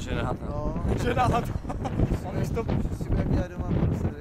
ženát. No, Ženát. že si bude dělat doma prostě.